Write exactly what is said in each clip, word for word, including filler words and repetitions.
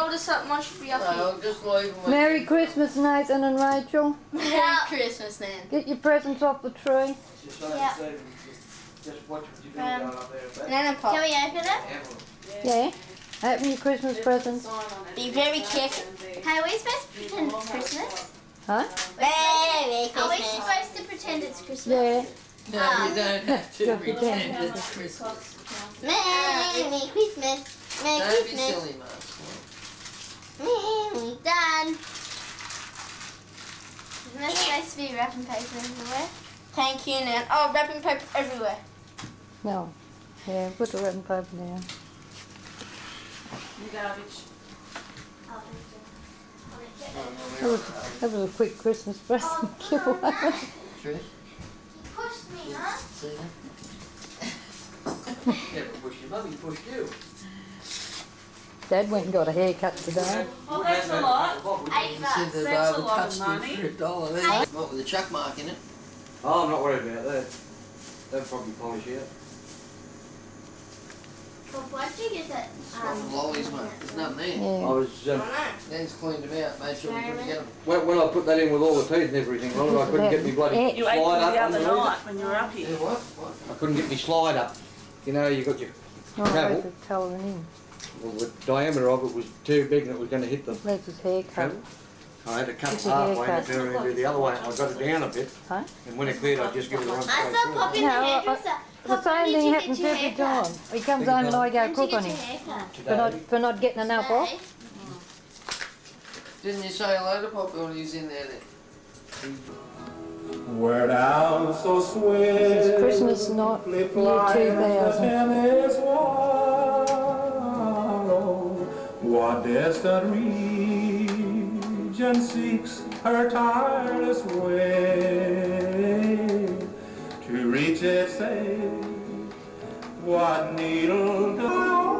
order something, I should be up no, here. I'll just leave them. Merry Christmas, Nathan and Raechel. Merry Christmas, Nan. Get your presents off the tree. Yeah. Just watch what you're doing Um, going up there. Nan and Pop. Can we open it? Yeah. Open your Christmas presents. Be very careful. Hey, are we supposed to pretend it's Christmas? Huh? Merry Christmas. Are we supposed to pretend it's Christmas? Yeah. No, you don't have to Just pretend pretend. it's Christmas. Merry Christmas. Merry Don't be Christmas. silly, Mark. Merry done. Isn't there supposed to be wrapping paper everywhere? Thank you, Nan. Oh, wrapping paper everywhere. No. Yeah, put the wrapping paper down. Garbage. That was, that was a quick Christmas present giveaway. Trish? You pushed me, huh? See that? Never pushed you. Mummy pushed you. Dad went and got a haircut today. Oh, that's a lot. Eight bucks. Said That's a that lot of touched money. it for a dollar there. What with the chuck mark in it? Oh, I'm not worried about that. They'll probably polish out. Well, why'd you get that? From the lollies, mate. There's nothing there. I Yeah. was, um, Dan's cleaned them out, made sure we couldn't get them. when, when I put that in with all the teeth and everything on it, I couldn't get me bloody You You ate them slide the up other underneath night when you were up Yeah, here. what? What? it. I couldn't get me slide up. You know, you got your Oh, travel. Rachel's colouring in. Well, the diameter of it was too big and it was going to hit the Rachel's haircut. travel. I had to cut It's it a halfway haircut. and turn around and do the other way. I got it down a bit, Huh? and when it cleared, I just give it a run I straight saw through. Pop in No, the I- hairdresser. The Pop, when same did thing you happens get your every haircut? time. He comes Think home and I go When did you cook get on your him haircut? for not, Today, for not getting enough off. Today? Didn't you say hello to Pop when he was in there then? We're down so sweet. It's Christmas, not year two thousand. What distant region seeks her tireless way to reach its aim? What needle do I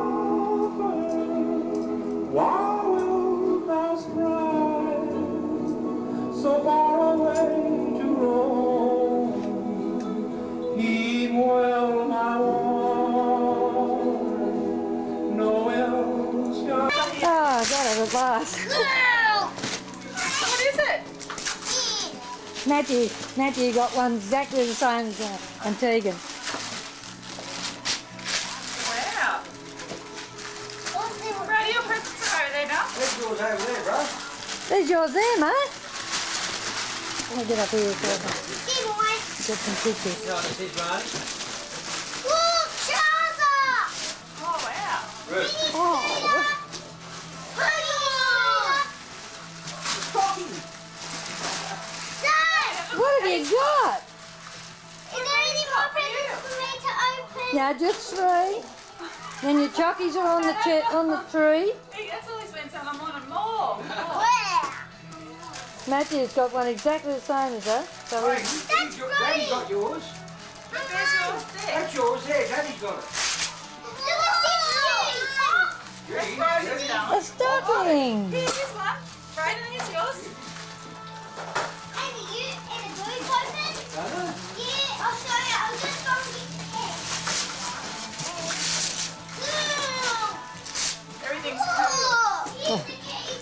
open? Why wilt thou strive so far away to roam? Heed well my warning, no ill shall. Ah, I got it at last. What is it? Matthew, Matthew got one exactly the same as uh, and Tegan. Wow. Brody, your presents are over there now. There's yours over there, bro. There's yours there, mate. Let me get up here for a Get some pictures. No, it's his right. Look, Charles! Oh, wow. Oh, Dad! what have you got? Is there any more presents for me to open? Yeah, just three. And your chockies are on the cha on the tree. Hey, that's all he's been saying. I'm wanting more. Oh. Where? Matthew's got one exactly the same as us. So Hey, we, he's your, Daddy's got yours. But there's yours there. That's yours there. Daddy's got it. Look at this! Gee, Brody's Daddy. a going. stocking. Here's this one. Brayden, here's yours. And you and the blue open? Yeah, I'll show you. I'll just go and get the head. Everything's Look! Here's the cake.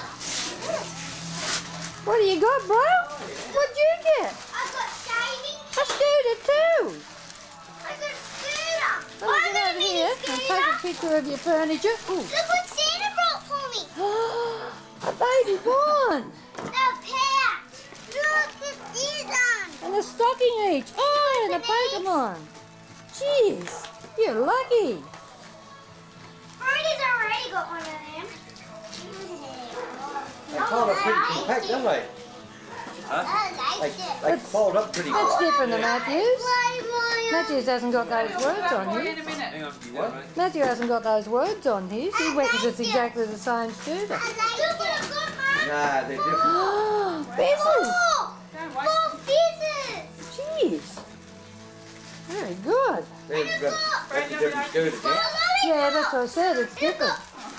What do you got, bro? What'd you get? I've got shaving A scooter too. I've got a scooter. Let me get over here and take a picture of your furniture. Ooh. Look what Santa brought for me. A baby fawn. They're packed. Look at these on. And a stocking each. Oh, and a Pokemon. Jeez, you're lucky. Brody's already got one of them. They fold up pretty compact, don't they? I They, like it. they fold up pretty That's different than Matthew's. Why, why, Matthews hasn't got those words on for you his. in a minute. Hang on, what? Matthew hasn't got those words on his. He reckons it's exactly the same scooter. I like Look what I've got, Mum. Nah, they're different. Fizzes! Four. Don't Four waste fizzes. Jeez. Very good. They've got that's a different scooter, yeah? Yeah, that's what I said. It's different.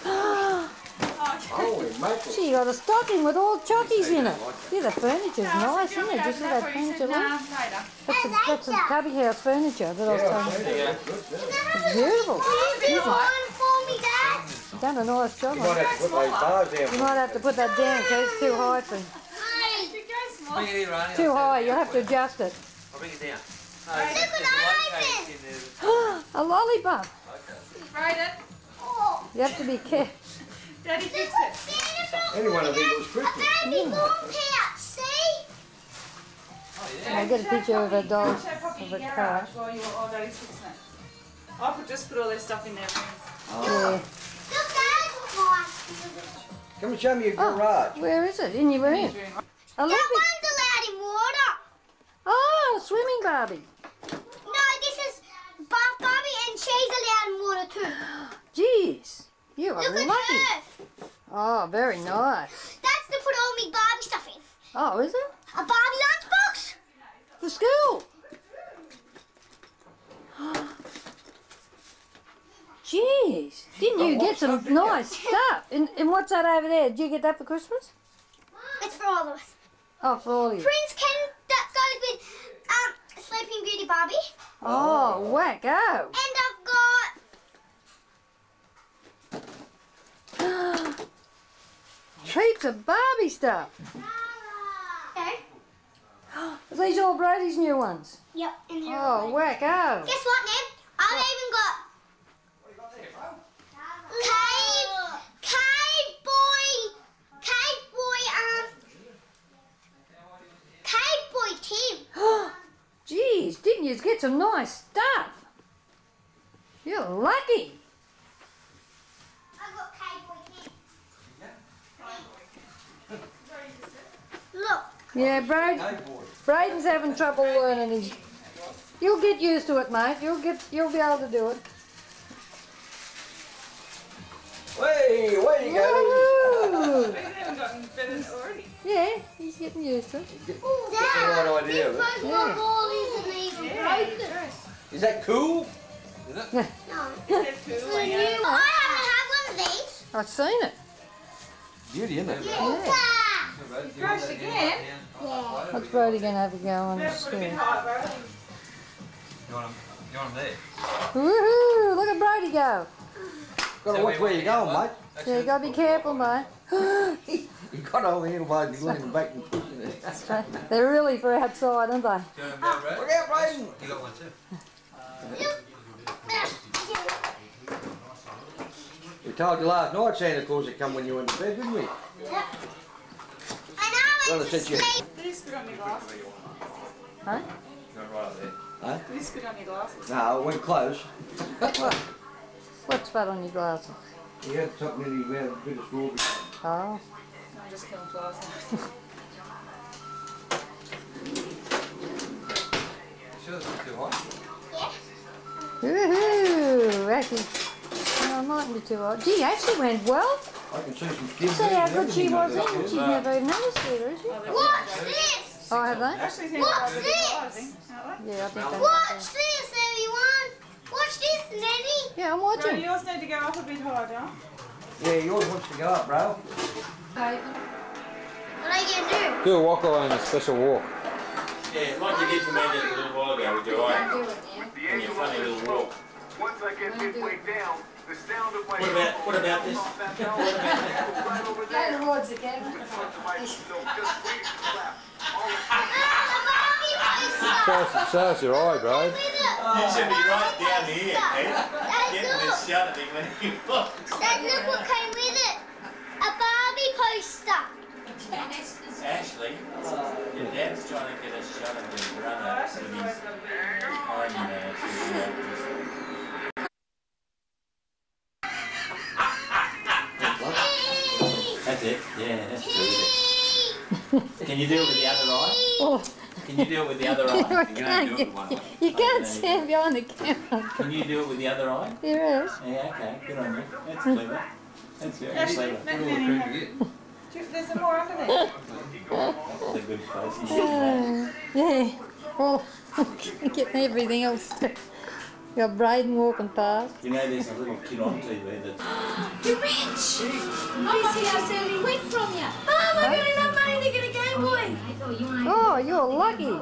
Holy maple. Gee, you got a stocking with all chockies in it. Yeah, the furniture's nice, isn't it? Just look at that furniture. Look. Nah, later. That's a, that's a cubby house furniture that I was telling you. Yeah, It's beautiful. Can you do one for me, Dad? done a nice job You on might it. have to put those bars down. You might have to put that down because it's too high for You go small. Bring it here, Ronnie. too high. You'll have to adjust it. I'll bring it down. No, Right, there's, look there's a what light I case did. in there. A lollipop. Okay. Brayden, Oh, You have to be careful. Daddy look fix what it. Santa brought Any one of me these a- was Christmas. A baby warm pouch, see? Oh, yeah. I'll get a picture of a dog, Show Poppy of your a car. garage while you were all Daddy's fixing it. I could just put all this stuff in there. Yeah. Look, Dad, mine. Come and show me your Oh, garage. where is it? In your room. Please. A That Olympic. one's allowed in water. Oh, swimming Barbie. No, this is Bar- Barbie and she's allowed in water too. Jeez, you are Look at lucky. her. Oh, very nice. That's to put all me Barbie stuff in. Oh, is it? A Barbie lunchbox. For school. Jeez, didn't you get some nice stuff? And, and what's that over there? Did you get that for Christmas? It's for all of us. Oh, for all of you. Prince Ken, that goes with um, Sleeping Beauty Barbie. Oh, wacko. And I've got... Heaps of Barbie stuff. Okay. Are these all Brody's new ones? Yep, in here. Oh, wacko. Guess what, Nan? I've even got... Cave, cave boy, cave boy, um, cave boy Tim. Jeez, didn't you get some nice stuff? You're lucky. I've got cave boy Tim. Look. Yeah, Brody, Hey, boy. Brayden's having trouble learning his... You'll get used to it, mate. You'll get, you'll be able to do it. Way, way you go. Woohoo! He's even gotten better already. Yeah, he's getting used to it. Get the right idea of it. This Yeah. ball isn't even broken. Is that cool? No. Is that cool? Yeah. I haven't had one of these. I've seen it. Beauty, isn't it? Yeah. Crashed again? What's Brody going to have a go on the Better put a bit screen? high, Brody. You want him, you want him there? Woohoo! Look at Brody go. Got to watch where you're going, mate. Yeah, you got to be careful, mate. You got all the handlebars, you're leaning back and pushing it. They're really for outside, aren't they? Do you want him there, Brad? Look out, Brayden. You got one too. We told you last night Santa Claus would come when you went to bed, didn't we? Yep. And I Well, went I to said you- sleep. Do you spit on your glasses? Huh? Go right up there. Huh? Do you spit on your glasses? No, it went close. What? What's fat on your glasses? He had something in his mouth, a bit of strawberry. Oh. No, I'm just killing flies. Sure it's not too hot? Woohoo! Actually, no, it mightn't be too hot. Gee, actually went well. I can see some skin. See how good she was in. in. She's never even noticed it, has she? Watch this. Oh, have they? Actually, think What's about the this? flies, aren't Yeah, I think they Watch have. this, everyone. Watch this, Nanny. Yeah, I'm they? Brody, watching. yours need to go up a bit higher, don't Yeah, yours wants to go up, bro. What are you gonna do? Do a walk around, a special walk. Yeah, like you did for me just a little while ago with your eye and your funny little walk. Once I get midway down, the sound of my What about, what about this? right over there. towards the camera. So just wait to clap. So it's your eye, bro. You should be right down here, Pete. Getting this shot at me when you look. Dad, look what came with it. A Barbie poster. Ashley, your dad's trying to get a shot of his brother Ashley's with always his got to be army man. That's it. Yeah, that's true. Can you do it with the other eye? Oh, Can you do it with the other eye? you You can only can't, do it with one eye. you can't Okay, stand behind the camera. Can you do it with the other eye? There is. Yeah, okay. Good on you. That's clever. That's very Ashley, clever. let What Nanny all have the it. cream Do you- There's some more underneath. That's a good face. Uh, yeah. Well, getting everything else. Got Brayden walking past. You know, there's a little kid on T V that. You're rich. I see how soon he went from you. Mom, I got enough money to get a Game Boy. Oh, you're lucky.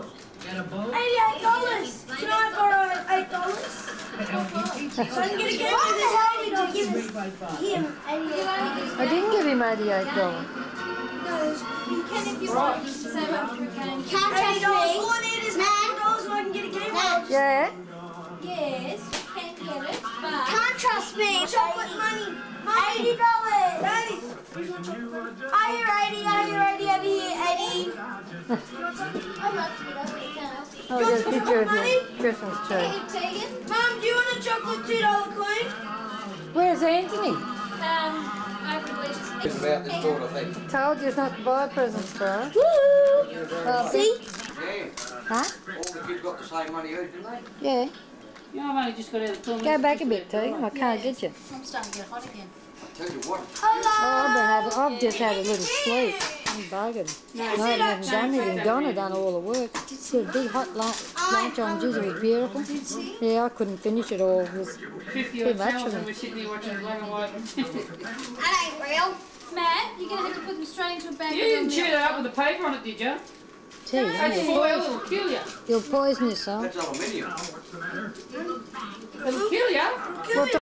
eighty-eight dollars. Can I borrow eight dollars? So I can get a Game Boy this I'll give him eighty-eight dollars. I didn't give him eighty-eight dollars. No, you can if you want. So much we can. You can't trust me. All I need is nine dollars so I can get a game on. Yeah? Yes, you can get it, but... Can't trust me. Chocolate money. eighty dollars. eighty. Are you ready? Are you ready over here? eighty. I'd love to get over here. I'll get a picture of your Christmas tree. Tegan? Mum, do you want a chocolate two dollar coin? Where's Anthony? Um, over the bleachers. It's about this sort of thing. Told you not to buy presents for her. Woo! See? Yeah. Huh? All the kids got the same money each, didn't they? Yeah. You know, I've only just got out of the toilet. Go back a bit, Tegan. I can't get you. I'm starting to get hot again. Tell you what. Oh, I've, been having, I've just had a little sleep. I'm bugging. No, I haven't done anything. Donna done all the work. Did a big hot lunch, lunch on Tuesday. It was beautiful. Yeah, I couldn't finish it all. It was fifty too odd much channels for and me. we're sitting here watching black and white. That ain't real. Matt, you're going to have to put them straight into a bag. You didn't chew that up with the paper on it, did you? Tea, That's yeah. foil, it'll kill you. You'll poison yourself. That's aluminium. It'll kill you. What